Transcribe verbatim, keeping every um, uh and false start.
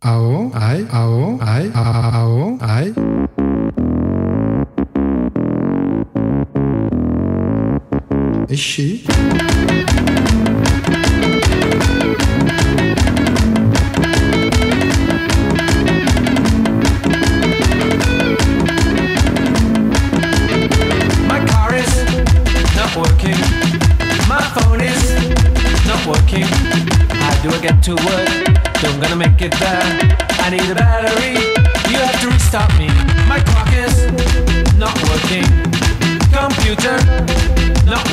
Ao, ai, ao, ai, ao, ai. Ixi. My car is not working. My phone is not working. How do I get to work? Don't gonna make it there. I need a battery. You have to restart me. My clock is not working. Computer not